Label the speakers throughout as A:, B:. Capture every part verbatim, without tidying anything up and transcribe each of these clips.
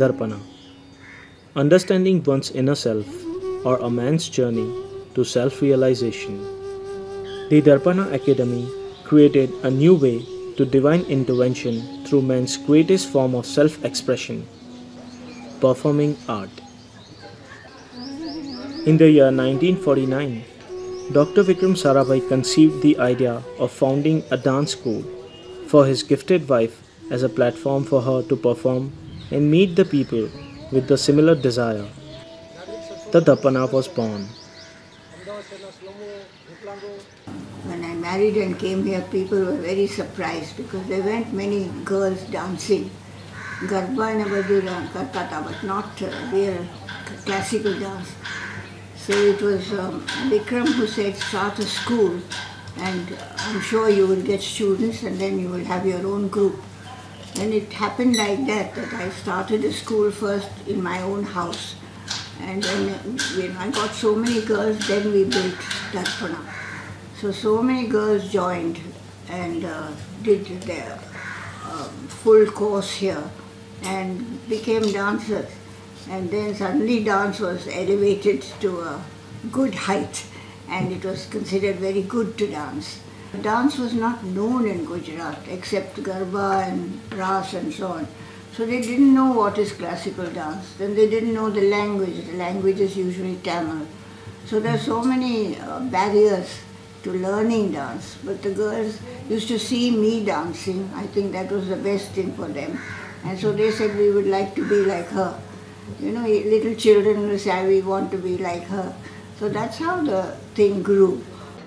A: Darpana, understanding one's inner self or a man's journey to self-realization. The Darpana Academy created a new way to divine intervention through man's greatest form of self-expression, performing art. In the year nineteen forty-nine, Doctor Vikram Sarabhai conceived the idea of founding a dance school for his gifted wife as a platform for her to perform and meet the people with the similar desire. The Darpana was born.
B: When I married and came here, people were very surprised because there weren't many girls dancing. Garba and Abadura, Karkata, but not uh, real classical dance. So it was um, Vikram who said, start a school and I'm sure you will get students and then you will have your own group. And it happened like that, that I started a school first in my own house. And then when I got so many girls, then we built Darpana. So, so many girls joined and uh, did their uh, full course here and became dancers. And then suddenly dance was elevated to a good height and it was considered very good to dance. Dance was not known in Gujarat except Garba and Ras and so on. So they didn't know what is classical dance. Then they didn't know the language. The language is usually Tamil. So there are so many uh, barriers to learning dance. But the girls used to see me dancing. I think that was the best thing for them. And so they said we would like to be like her. You know, little children will say we want to be like her. So that's how the thing grew.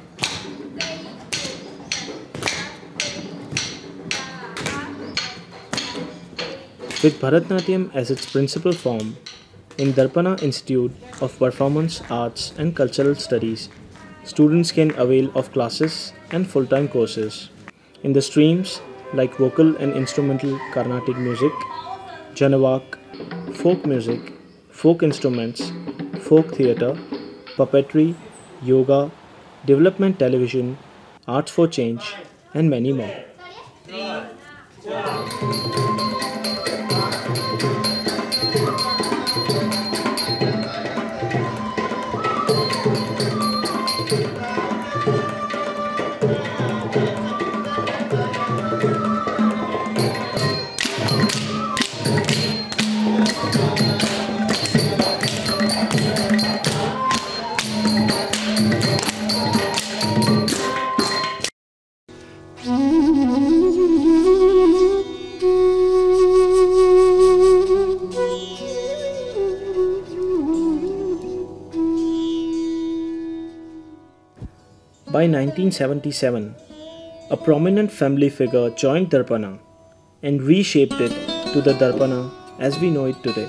A: With Bharatnatyam as its principal form, in Darpana Institute of Performance Arts and Cultural Studies, students can avail of classes and full-time courses in the streams like vocal and instrumental Carnatic music, Janavak, folk music, folk instruments, folk theatre, puppetry, yoga, development television, arts for change, and many more. By nineteen seventy-seven, a prominent family figure joined Darpana and reshaped it to the Darpana as we know it today.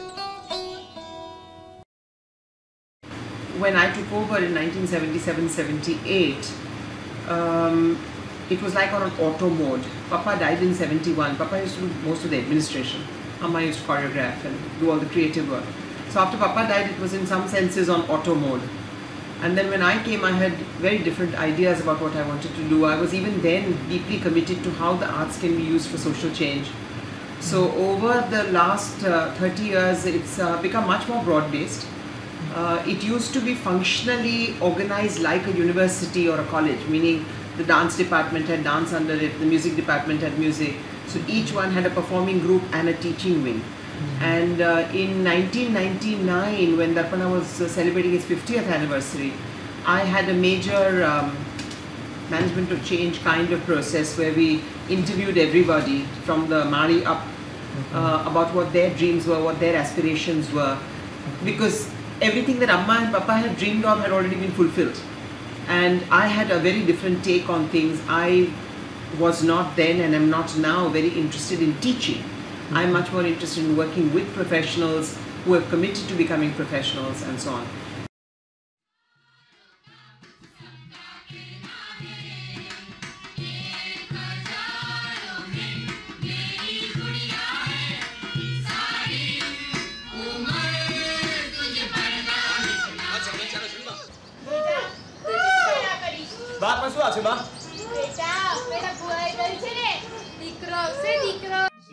C: When I took over in nineteen seventy-seven seventy-eight, um, it was like on an auto mode. Papa died in seventy-one. Papa used to do most of the administration. Amma used to choreograph and do all the creative work. So after Papa died, it was in some senses on auto mode. And then when I came, I had very different ideas about what I wanted to do. I was even then deeply committed to how the arts can be used for social change. So over the last uh, thirty years, it's uh, become much more broad-based. Uh, it used to be functionally organized like a university or a college, meaning the dance department had dance under it, the music department had music. So each one had a performing group and a teaching wing. Mm-hmm. And uh, in nineteen ninety-nine, when Darpana was uh, celebrating its fiftieth anniversary, I had a major um, management of change kind of process where we interviewed everybody from the Mari up mm-hmm. uh, about what their dreams were, what their aspirations were, mm-hmm. because everything that Amma and Papa had dreamed of had already been fulfilled. And I had a very different take on things. I was not then and am not now very interested in teaching. Mm-hmm. I'm much more interested in working with professionals who are committed to becoming professionals and so on.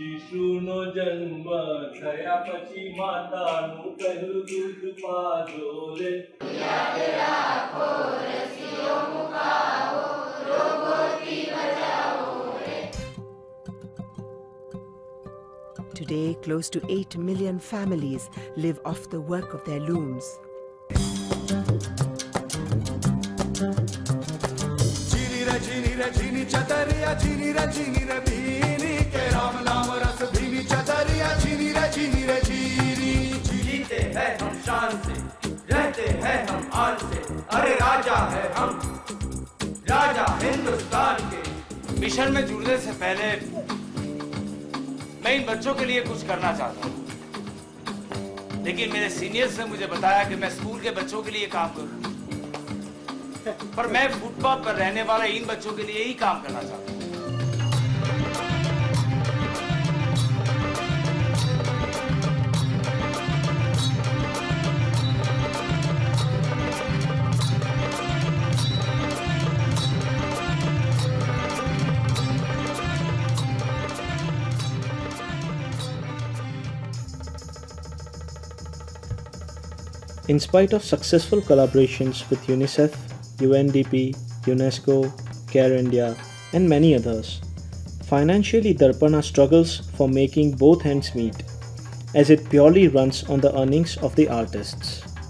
D: શિશુનો જન્મ થયા પછી માતાનું પહેલું દૂધ પાજો રે યાદ રાખો રસીઓ મુકાવો રોગોથી બચાવો રે.
E: Today, close to eight million families live off the work of their looms.
F: Chini ra chini ra chini chatariya chini ra chini ra bini ke Ram naam ras bini chatariya chini ra chini ra chini.
D: जीते हैं हम शान से रहते हैं हम आन से अरे राजा है हम राजा हिंदुस्तान के.
G: मिशन में जुड़ने से पहले मैं इन बच्चों के लिए कुछ करना चाहता हूँ, लेकिन मेरे सीनियर्स ने मुझे बताया कि मैं स्कूल के बच्चों के लिए काम करूँ, पर मैं फुटपाथ पर रहने वाले इन बच्चों के लिए ही काम करना चाहता हूँ.
A: In spite of successful collaborations with UNICEF, U N D P, UNESCO, Care India, and many others, financially Darpana struggles for making both ends meet, as it purely runs on the earnings of the artists.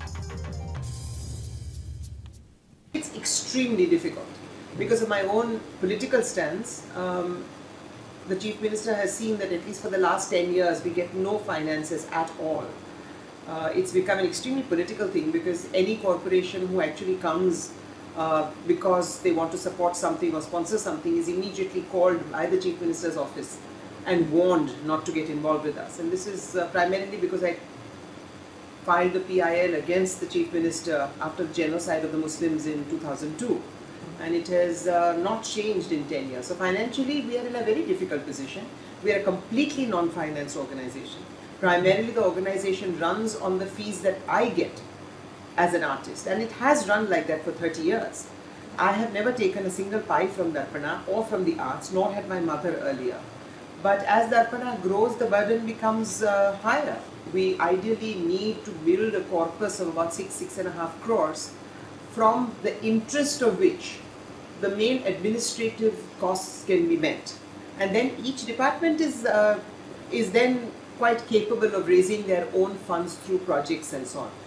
C: It's extremely difficult because of my own political stance. Um, the Chief Minister has seen that at least for the last ten years we get no finances at all. Uh, it's become an extremely political thing because any corporation who actually comes uh, because they want to support something or sponsor something is immediately called by the Chief Minister's office and warned not to get involved with us. And this is uh, primarily because I filed the P I L against the Chief Minister after the genocide of the Muslims in two thousand two. And it has uh, not changed in ten years. So financially we are in a very difficult position. We are a completely non-finance organization. Primarily the organization runs on the fees that I get as an artist, and it has run like that for thirty years. I have never taken a single pie from Darpana or from the arts, nor had my mother earlier. But as Darpana grows, the burden becomes uh, higher. We ideally need to build a corpus of about six, six and a half crores, from the interest of which the main administrative costs can be met. And then each department is, uh, is then quite capable of raising their own funds through projects and so on.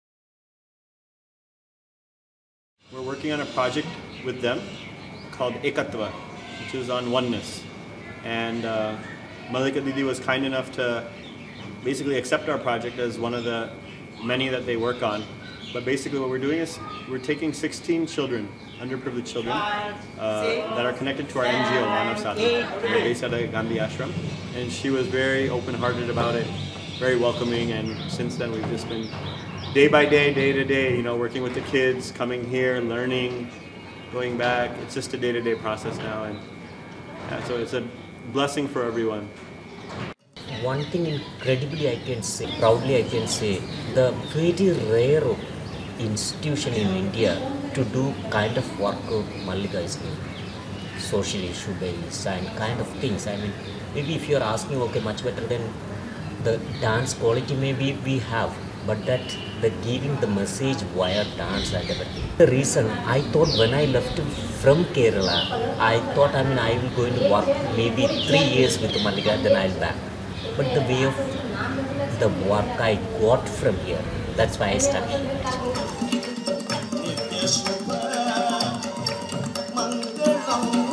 H: We're working on a project with them called Ekatva, which is on oneness. And uh, Malika Didi was kind enough to basically accept our project as one of the many that they work on. But basically what we're doing is we're taking sixteen children, underprivileged children, uh, that are connected to our N G O, Manav Sadhana. We're based at a Gandhi ashram. And she was very open-hearted about it, very welcoming, and since then we've just been day by day, day to day, you know, working with the kids, coming here, learning, going back. It's just a day-to-day process now, and yeah, so it's a blessing for everyone.
I: One thing incredibly I can say, proudly I can say, the very rare institution in India to do kind of work Mallika is doing, social issue based and kind of things. I mean, maybe if you are asking, okay, much better than the dance quality maybe we have, but that the giving the message via dance and everything. The reason I thought when I left from Kerala, I thought, I mean, I will going to work maybe three years with Mallika, then I'll back. But the way of the work I got from here, that's why I started.
F: Mangalam